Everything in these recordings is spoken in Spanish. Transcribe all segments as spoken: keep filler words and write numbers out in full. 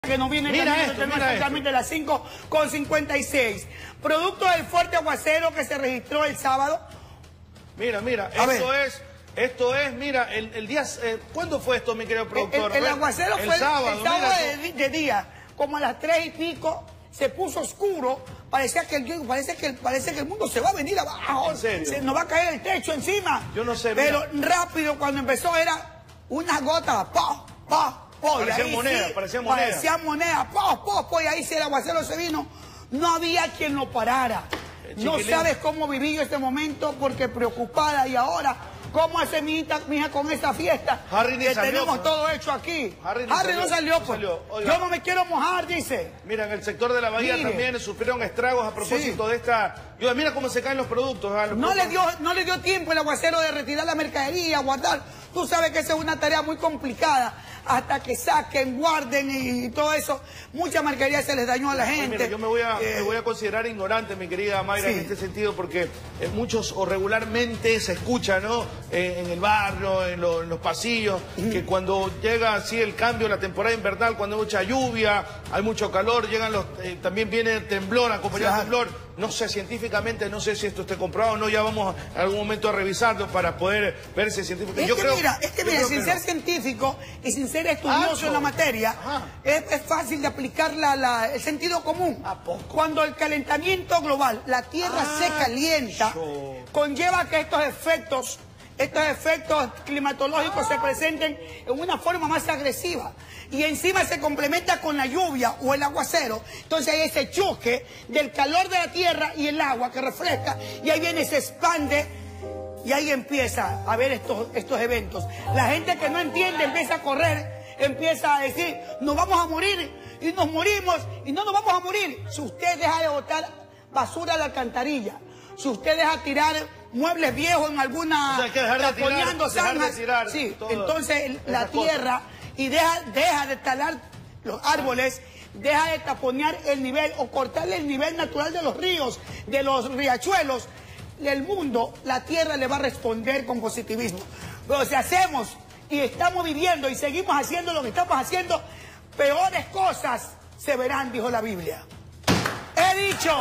Que nos viene mira esto, mira exactamente a las cinco con cincuenta y seis. Producto del fuerte aguacero que se registró el sábado. Mira, mira, A esto ver. es, esto es, mira, el, el día, eh, ¿cuándo fue esto, mi querido productor? El, el, el aguacero el fue sábado, el sábado mira, de, de día, como a las tres y pico, se puso oscuro, parecía que el, parece que, parece que el mundo se va a venir abajo, ¿En serio? se nos va a caer el techo encima. Yo no sé, Pero mira. rápido, cuando empezó era una gota, pa, pa, po, Parecía moneda, sí, parecía moneda. Parecía moneda, po, po, po, y ahí si el aguacero se vino, no había quien lo parara. No Chiquilín. sabes cómo viví yo este momento porque preocupada. Y ahora, ¿cómo hace mi hija, mi hija con esta fiesta? Harry ni que salió, tenemos pues. todo hecho aquí. Harry ni Harry salió, no salió, no pues. salió. Oiga. Yo no me quiero mojar, dice. Mira, en el sector de la bahía Mire. también sufrieron estragos a propósito Sí. de esta... Yo, mira cómo se caen los productos. ¿Ah? Los No productos... le dio, no le dio tiempo el aguacero de retirar la mercadería, guardar. Tú sabes que esa es una tarea muy complicada. Hasta que saquen, guarden y, y todo eso. Mucha mercadería se les dañó a la Oye, gente. mira, yo me voy, a, Eh, me voy a considerar ignorante, mi querida Mayra, sí. en este sentido, porque eh, muchos o regularmente se escucha, ¿no? Eh, en el barrio, en, lo- en los pasillos, que cuando llega así el cambio, la temporada invernal, cuando hay mucha lluvia, hay mucho calor, llegan los, eh, también viene el temblor, acompañado de Claro. temblor. No sé, científicamente, no sé si esto esté comprobado o no, ya vamos a, en algún momento a revisarlo para poder ver si es científico. Es Yo que creo, mira, es que yo mira, creo sin que ser no. científico y sin ser estudioso Acho. en la materia, Ajá. es, es fácil de aplicar la, la- el sentido común. ¿A poco? Cuando el calentamiento global, la Tierra se calienta, Acho. conlleva que estos efectos, estos efectos climatológicos se presenten en una forma más agresiva. Y encima se complementa con la lluvia o el aguacero. Entonces hay ese choque del calor de la tierra y el agua que refresca. Y ahí viene, se expande. Y ahí empieza a ver estos, estos eventos. La gente que no entiende empieza a correr, empieza a decir, nos vamos a morir y nos morimos y no nos vamos a morir. Si usted deja de botar basura a la alcantarilla, si usted deja tirar muebles viejos en alguna... O sea, hay que dejar de tirar, taponeando dejar de zanjas, tirar sí, todo, entonces la esas cosas. tierra y deja, deja de talar los árboles, deja de taponear el nivel o cortarle el nivel natural de los ríos, de los riachuelos. El mundo, la tierra le va a responder con positivismo. Pero si hacemos y estamos viviendo y seguimos haciendo lo que estamos haciendo, peores cosas se verán, dijo la Biblia. He dicho,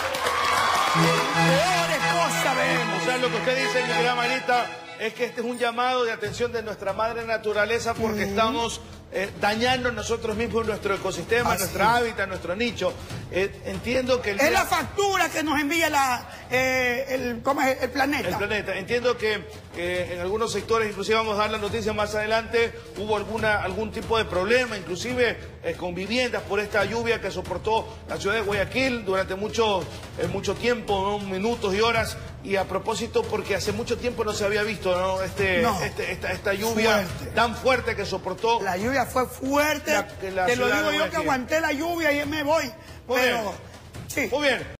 peores cosas veremos. O sea, lo que usted dice, mi querida Marita, es que este es un llamado de atención de nuestra madre naturaleza porque estamos eh, dañando nosotros mismos nuestro ecosistema, Así nuestro es. hábitat, nuestro nicho. Eh, entiendo que el, Es día- la factura que nos envía la, eh, el, ¿cómo es? el planeta. el planeta. Entiendo que eh, en algunos sectores, inclusive vamos a dar la noticia más adelante, hubo alguna algún tipo de problema, inclusive eh, con viviendas por esta lluvia que soportó la ciudad de Guayaquil durante mucho, eh, mucho tiempo, ¿no? Minutos y horas. Y a propósito, porque hace mucho tiempo no se había visto, ¿no? Este, No. este- esta, esta lluvia Fuerte. tan fuerte que soportó. La lluvia fue fuerte. La- que la Te lo ciudad digo de yo que Guayaquil. aguanté la lluvia y me voy. Muy Pero, bien. sí. Muy bien.